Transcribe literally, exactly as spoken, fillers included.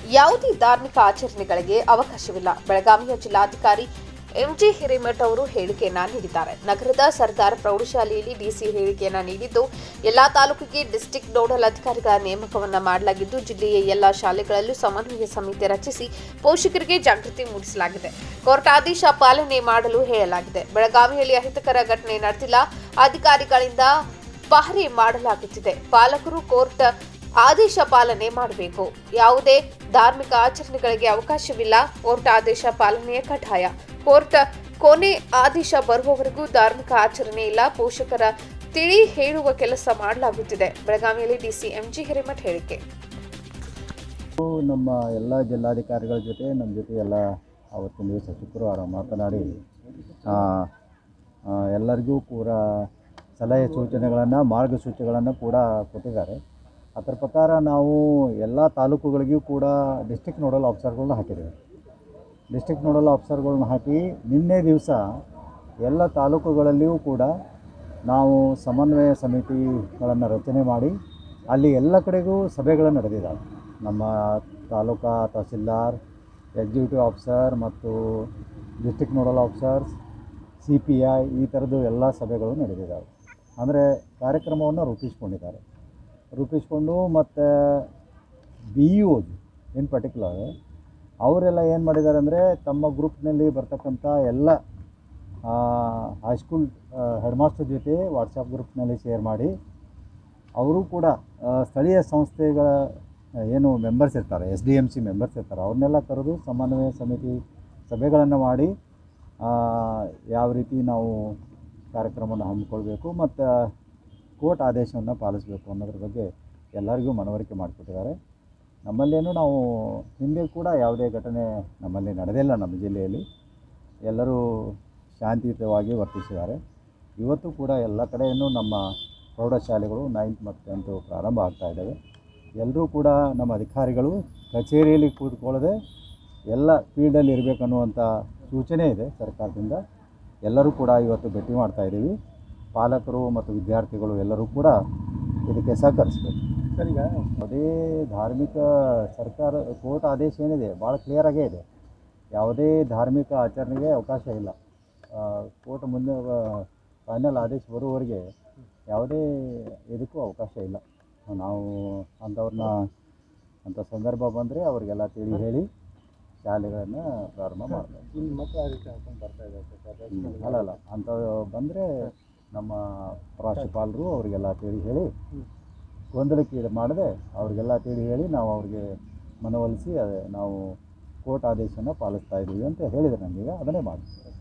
ಯಾವುದೇ ಧಾರ್ಮಿಕ ಆಚರಣೆಗಳಿಗೆ ಅವಕಾಶವಿಲ್ಲ. ಬೆಳಗಾವಿಯ ಜಿಲ್ಲಾಧಿಕಾರಿ ಎಂಜಿ ಹಿರೇಮಠ್ ಅವರು ಹೇಳಿಕೆಯನ್ನ ನೀಡಿದ್ದಾರೆ. ನಗರದ ಸರ್ದಾರ್ ಪ್ರೌಢಶಾಲೆಯಲ್ಲಿ ಡಿಸಿ ಹೇಳಿಕೆಯನ್ನ ನೀಡಿದ್ದು, ಎಲ್ಲಾ ತಾಲೂಕಿಗೆ ಡಿಸ್ಟ್ರಿಕ್ಟ್ ನೋಡಲ್ ಅಧಿಕಾರಿಗಳ ನೇಮಕವನ್ನ ಮಾಡಲಾಗಿದ್ದು, ಜಿಲ್ಲೆಯ ಎಲ್ಲಾ ಶಾಲೆಗಳಲ್ಲೂ ಸಮನ್ವಯ ಸಮಿತಿ ರಚಿಸಿ ಪೋಷಕರಿಗೆ ಜಾಗೃತಿ ಮೂಡಿಸಲಾಗಿದೆ. ಕೋರ್ಟ್ ಆದೇಶ ಪಾಲನೆ ಮಾಡಲು ಹೇಳಲಾಗಿದೆ. ಬೆಳಗಾವಿಯಲ್ಲಿ ಅಹಿತಕರ ಘಟನೆ ನಡೆದಿಲ್ಲ, ಅಧಿಕಾರಿಗಳಿಂದ ಪಹರೆ ಮಾಡಲಾಗುತ್ತಿದೆ. ಪಾಲಕರು ಕೋರ್ಟ್ ಆದೇಶ ಪಾಲನೆ ಮಾಡಬೇಕು. ಯಾವುದೇ ಧಾರ್ಮಿಕ ಆಚರಣೆಗಳಿಗೆ ಅವಕಾಶವಿಲ್ಲ. ಕೋರ್ಟ್ ಆದೇಶ ಪಾಲನೆಯ ಕಡ್ಡಾಯ. ಕೋರ್ಟ್ ಕೊನೆ ಆದೇಶ ಬರುವವರೆಗೂ ಧಾರ್ಮಿಕ ಆಚರಣೆ ಇಲ್ಲ. ಪೋಷಕರ ತಿಳಿ ಹೇಳುವ ಕೆಲಸ ಮಾಡಲಾಗುತ್ತಿದೆ. ಬೆಳಗಾವಿಯಲ್ಲಿ ಡಿಸಿ ಎಂಜಿ ಹಿರೇಮಠ್ ಹೇಳಿಕೆ. ನಮ್ಮ ಎಲ್ಲ ಜಿಲ್ಲಾಧಿಕಾರಿಗಳ ಜೊತೆ ನಮ್ಮ ಜೊತೆ ಎಲ್ಲ ಅವತ್ತಿನ ದಿವಸ ಶುಕ್ರವಾರ ಮಾತನಾಡಿ ಎಲ್ಲರಿಗೂ ಕೂಡ ಸಲಹೆ ಸೂಚನೆಗಳನ್ನು ಮಾರ್ಗಸೂಚಿಗಳನ್ನು ಕೂಡ ಕೊಟ್ಟಿದ್ದಾರೆ. ಅದರ ಪ್ರಕಾರ ನಾವು ಎಲ್ಲ ತಾಲೂಕುಗಳಿಗೂ ಕೂಡ ಡಿಸ್ಟ್ರಿಕ್ಟ್ ನೋಡಲ್ ಆಫೀಸರ್ಗಳನ್ನ ಹಾಕಿದ್ದೇವೆ. ಡಿಸ್ಟ್ರಿಕ್ಟ್ ನೋಡಲ್ ಆಫೀಸರ್ಗಳನ್ನ ಹಾಕಿ ನಿನ್ನೆ ದಿವಸ ಎಲ್ಲ ತಾಲೂಕುಗಳಲ್ಲಿಯೂ ಕೂಡ ನಾವು ಸಮನ್ವಯ ಸಮಿತಿಗಳನ್ನು ರಚನೆ ಮಾಡಿ ಅಲ್ಲಿ ಎಲ್ಲ ಕಡೆಗೂ ಸಭೆಗಳು ನಡೆದಿದ್ದಾವೆ. ನಮ್ಮ ತಾಲೂಕಾ ತಹಸೀಲ್ದಾರ್, ಎಕ್ಸಿಕ್ಯೂಟಿವ್ ಆಫೀಸರ್ ಮತ್ತು district nodal officers, C P I ಈ ಥರದ್ದು ಎಲ್ಲ ಸಭೆಗಳು ನಡೆದಿದ್ದಾವೆ. ಅಂದರೆ ಕಾರ್ಯಕ್ರಮವನ್ನು ರೂಪಿಸ್ಕೊಂಡಿದ್ದಾರೆ. ರೂಪಿಸ್ಕೊಂಡು ಮತ್ತು B E Os in particular ಅವರೆಲ್ಲ ಏನು ಮಾಡಿದ್ದಾರೆ ಅಂದರೆ ತಮ್ಮ ಗ್ರೂಪ್ನಲ್ಲಿ ಬರ್ತಕ್ಕಂಥ ಎಲ್ಲ ಹೈಸ್ಕೂಲ್ ಹೆಡ್ ಮಾಸ್ಟರ್ ಜೊತೆ ವಾಟ್ಸಪ್ ಗ್ರೂಪ್ನಲ್ಲಿ ಶೇರ್ ಮಾಡಿ ಅವರು ಕೂಡ ಸ್ಥಳೀಯ ಸಂಸ್ಥೆಗಳ ಏನು ಮೆಂಬರ್ಸ್ ಇರ್ತಾರೆ, S D M C members ಇರ್ತಾರೆ, ಅವ್ರನ್ನೆಲ್ಲ ಕರೆದು ಸಮನ್ವಯ ಸಮಿತಿ ಸಭೆಗಳನ್ನು ಮಾಡಿ ಯಾವ ರೀತಿ ನಾವು ಕಾರ್ಯಕ್ರಮವನ್ನು ಹಮ್ಮಿಕೊಳ್ಬೇಕು ಮತ್ತು ಕೋರ್ಟ್ ಆದೇಶವನ್ನು ಪಾಲಿಸಬೇಕು ಅನ್ನೋದ್ರ ಬಗ್ಗೆ ಎಲ್ಲರಿಗೂ ಮನವರಿಕೆ ಮಾಡಿಕೊಟ್ಟಿದ್ದಾರೆ. ನಮ್ಮಲ್ಲೇನೂ ನಾವು ಹಿಂದೆ ಕೂಡ ಯಾವುದೇ ಘಟನೆ ನಮ್ಮಲ್ಲಿ ನಡೆದಿಲ್ಲ. ನಮ್ಮ ಜಿಲ್ಲೆಯಲ್ಲಿ ಎಲ್ಲರೂ ಶಾಂತಿಯುತವಾಗಿ ವರ್ತಿಸಿದ್ದಾರೆ. ಇವತ್ತು ಕೂಡ ಎಲ್ಲ ಕಡೆಯೂ ನಮ್ಮ ಪ್ರೌಢಶಾಲೆಗಳು ನೈನ್ತ್ ಮತ್ತು ಟೆಂತು ಪ್ರಾರಂಭ ಆಗ್ತಾ ಇದ್ದಾವೆ. ಎಲ್ಲರೂ ಕೂಡ ನಮ್ಮ ಅಧಿಕಾರಿಗಳು ಕಚೇರಿಯಲ್ಲಿ ಕೂತ್ಕೊಳ್ಳದೆ ಎಲ್ಲ ಫೀಲ್ಡಲ್ಲಿ ಇರಬೇಕನ್ನುವಂಥ ಸೂಚನೆ ಇದೆ ಸರ್ಕಾರದಿಂದ. ಎಲ್ಲರೂ ಕೂಡ ಇವತ್ತು ಭೇಟಿ ಮಾಡ್ತಾಯಿದ್ದೀವಿ. ಪಾಲಕರು ಮತ್ತು ವಿದ್ಯಾರ್ಥಿಗಳು ಎಲ್ಲರೂ ಕೂಡ ಇದಕ್ಕೆ ಸಹಕರಿಸಬೇಕು. ಸರ್, ಈಗ ಅದೇ ಧಾರ್ಮಿಕ ಸರ್ಕಾರ ಕೋರ್ಟ್ ಆದೇಶ ಏನಿದೆ ಭಾಳ ಕ್ಲಿಯರಾಗೇ ಇದೆ. ಯಾವುದೇ ಧಾರ್ಮಿಕ ಆಚರಣೆಗೆ ಅವಕಾಶ ಇಲ್ಲ. ಕೋರ್ಟ್ ಮುಂದೆ ಫೈನಲ್ ಆದೇಶ ಬರುವವರೆಗೆ ಯಾವುದೇ ಇದಕ್ಕೂ ಅವಕಾಶ ಇಲ್ಲ. ನಾವು ಅಂಥವ್ರನ್ನ ಅಂಥ ಸಂದರ್ಭ ಬಂದರೆ ಅವರಿಗೆಲ್ಲ ತಿಳಿ ಹೇಳಿ ಶಾಲೆಗಳನ್ನು ಪ್ರಾರಂಭ ಮಾಡ್ತಾರೆ. ಇಲ್ಲಿ ಮಕ್ಕಳು ಆ ರೀತಿ ಹಾಕೊಂಡು ಬರ್ತಾಯಿದ್ದಾರೆ. ಅಲ್ಲಲ್ಲ ಅಂಥ ಬಂದರೆ ನಮ್ಮ ಪ್ರಾಂಶುಪಾಲರು ಅವರಿಗೆಲ್ಲ ತಿಳಿ ಹೇಳಿ ಗೊಂದಲಕ್ಕೆ ಮಾಡದೆ ಅವರಿಗೆಲ್ಲ ತಿಳಿ ಹೇಳಿ ನಾವು ಅವ್ರಿಗೆ ಮನವೊಲಿಸಿ ನಾವು ಕೋರ್ಟ್ ಆದೇಶನ ಪಾಲಿಸ್ತಾ ಇದ್ದೀವಿ ಅಂತ ಹೇಳಿದರೆ ನಮಗೀಗ ಅದನ್ನೇ ಮಾಡ್ತೀವಿ.